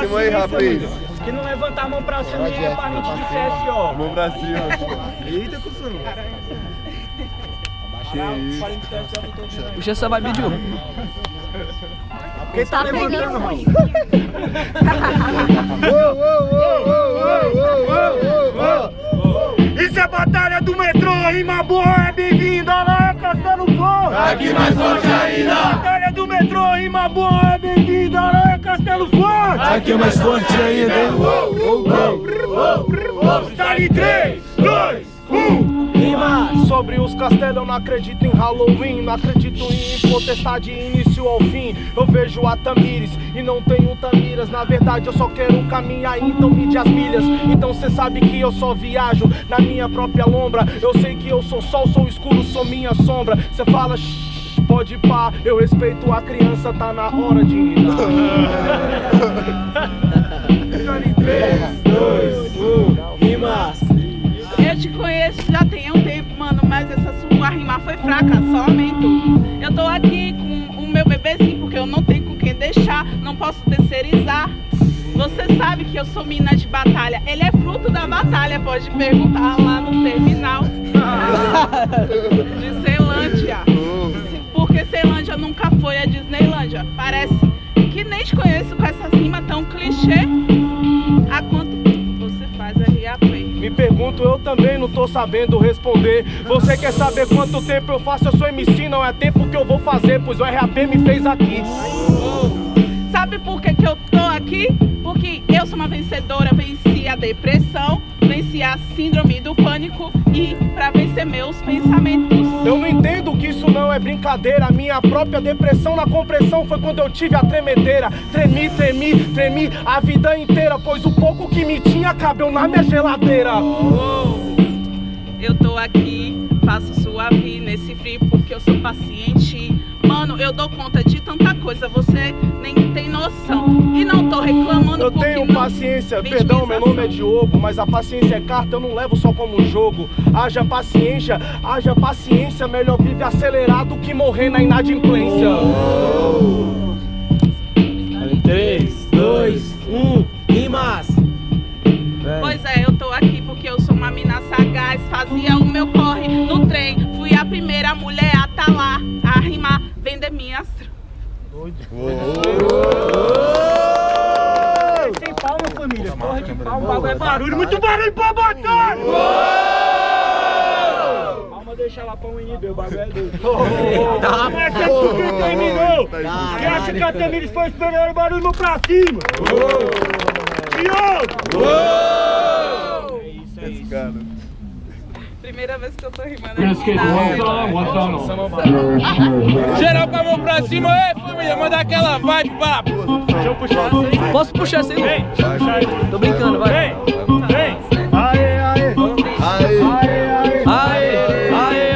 cima aí, rapaz. Que não levanta a mão pra cima nem é parente de CSO. Mão pra cima. Eita, cuzão. Puxa essa vibe, Ju. Quem tá levantando, Raul? Isso é batalha do metrô, rima boa é bem-vinda, lá é Castelo Forte. Aqui mais forte ainda. Batalha do metrô, rima boa é bem-vinda, lá é Castelo Forte. Aqui é mais forte ainda. Está em 3, 2, 1. Rima sobre os castelos, eu não acredito em Halloween, não acredito em potestade início ao fim. Eu vejo a Tamires e não tenho Tamiras, na verdade eu só quero caminhar, então mide as milhas. Então cê sabe que eu só viajo na minha própria lombra. Eu sei que eu sou sol, sou escuro, sou minha sombra. Cê fala shh, pode pá, eu respeito a criança, tá na hora de rinar. 3, 2, 1, rimas. Eu te conheço já tem um tempo, mano, mas essa sua rima foi fraca, só lamento. Eu tô aqui com o meu bebezinho porque eu não tenho com quem deixar, não posso terceirizar. Você sabe que eu sou mina de batalha, ele é fruto da batalha, pode perguntar lá no terminal de Ceilândia. Porque Ceilândia nunca foi a Disneylândia. Parece que nem te conheço com essa rima tão clichê. Há quanto você faz RAP? Me pergunto, eu também não tô sabendo responder. Você quer saber quanto tempo eu faço? Eu sou MC, não é tempo que eu vou fazer, pois o RAP me fez aqui. Sabe por que eu tô aqui? Porque eu sou uma vencedora, venci a depressão, venci a síndrome do pânico e pra vencer meus pensamentos. Eu não entendo que isso não é brincadeira. Minha própria depressão na compressão foi quando eu tive a tremedeira. Tremi a vida inteira, pois o pouco que me tinha cabeu na minha geladeira. Eu tô aqui, faço suave nesse frio porque eu sou paciente. Mano, eu dou conta de tanta coisa, você nem tem noção. E não tô reclamando eu porque tenho paciência, perdão, meu nome é Diogo, mas a paciência é carta, eu não levo só como jogo. Haja paciência, melhor vive acelerado que morrer na inadimplência. 3, 2, 1, rimas. Pois é, eu tô aqui porque eu sou uma mina sagaz, fazia o meu corre no trem, fui a primeira mulher a tá lá, a rimar, vender minhas... Sem palma, família, porra de palma, bagulho é barulho, muito barulho pra batalha! Palma deixa lá pra um inibir, o bagulho é doido. Mas é tudo que terminou! Você acha que a Tamires foi esperando o barulho pra cima? É isso, cara. Primeira vez que eu tô rimando aqui. Geral com a mão pra cima, ei família, manda aquela vibe, papo. Deixa eu puxar essa aí. Posso puxar essa aí? Vem, puxa aí. Tô brincando, vai. Vem. Aê, aê. Aê, Aê, aê,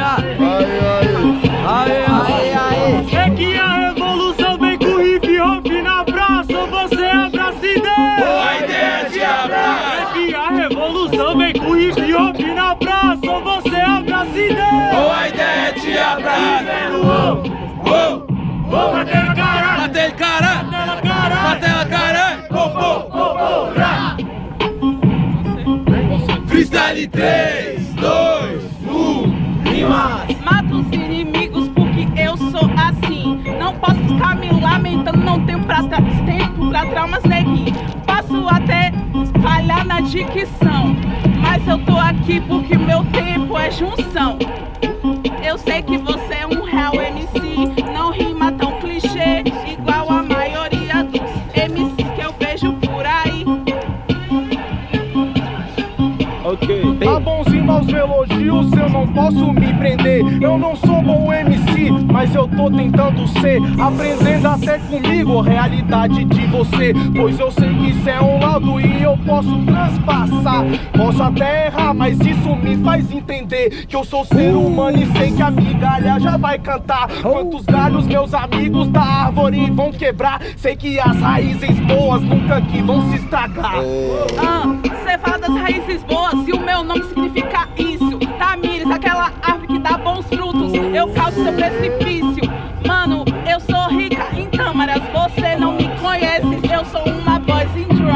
aê, aê. É que a revolução vem com hip hop na praça, ou você abraça ideia. Boa ideia de abraço. É que a revolução vem com hip hop na praça, ou você abraça ideia. Boa ideia de abraço. Bater na cara. Bater cara. Bater na cara. Freestyle 3, 2, 1, rimas. Mato os inimigos porque eu sou assim. Não posso ficar me lamentando, não tenho tempo pra traumas, neguinho. Posso até falhar na dicção, mas eu tô aqui porque meu tempo é junção. Eu sei que você é um real MC, não rima tão clichê, igual a maioria dos MCs que eu vejo por aí. Ok. Tá bonzinho aos elogios, eu não posso me prender. Eu não sou bom MC, mas eu tô tentando ser. Aprendendo até comigo a realidade de você, pois eu sei que isso é um laudo e eu posso transpassar. Posso até errar, mas isso me faz entender que eu sou ser humano e sei que a migalha já vai cantar. Quantos galhos meus amigos da árvore vão quebrar, sei que as raízes boas nunca aqui vão se estragar. Você fala das raízes boas e o meu nome significa isso. Tamires, aquela árvore que dá bons frutos, eu causo seu precipício. Mano, eu sou rica em câmaras, você não me conhece, eu sou uma boys in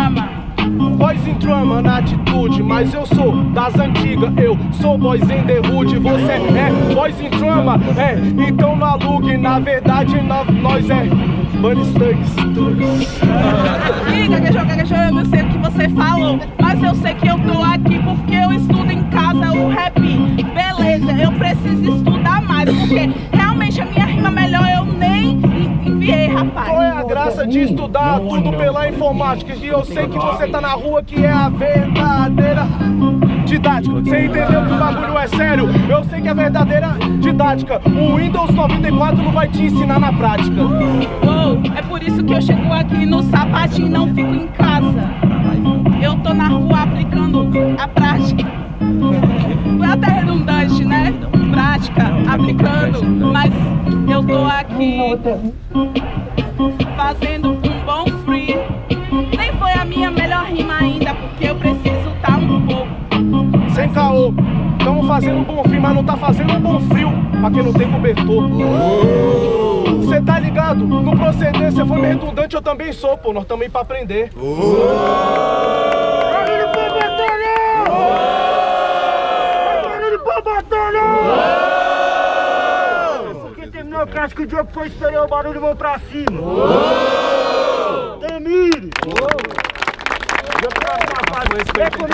mas eu sou das antigas. Eu sou boys in the hood, você é boys in drama. Então não alugue, na verdade nós é Bunny Stugs. Liga, gaguejou, eu não sei o que você falou, mas eu sei que eu tô aqui porque eu estudo em casa o rap. Beleza, eu preciso estudar mais, porque realmente a minha rima melhor eu nem enviei, rapaz. Qual é a graça de estudar tudo pela informática? E eu sei que você tá na rua, que é a verdadeira didática. Você entendeu que o bagulho é sério? Eu sei que é verdadeira didática. O Windows 94 não vai te ensinar na prática. É por isso que eu chego aqui no sapatinho e não fico em casa. Eu tô na rua aplicando a prática. Foi até redundante, né? Prática, aplicando. Mas eu tô aqui fazendo um bom free. Nem foi a minha melhor rima ainda, porque eu preciso tá um pouco. Sem caô, tamo fazendo um bom frio, mas não tá fazendo um bom frio pra quem não tem cobertor. Cê tá ligado? No proceder, cê foi meio redundante, eu também sou, pô, nós também pra aprender. Barulho pra batalha! Barulho pra batalha! Porque terminou o clássico, o Diogo foi esperar o barulho e vão pra cima. Temire!